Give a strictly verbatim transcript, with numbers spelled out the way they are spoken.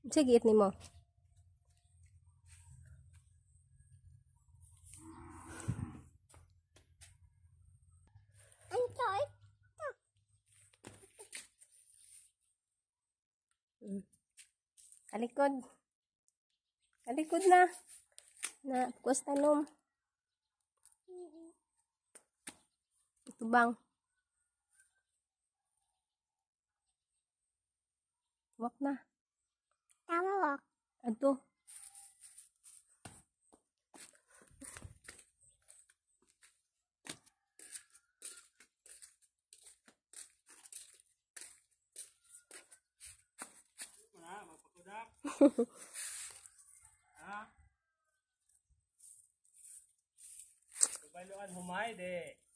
Sige, it nimo. Kalikod. Kalikod na. Na, kuwas tanom. Ito bang. Wak na. Tama wak. Ato. Wala, magpakudak. Ha? Kabaluan humay de.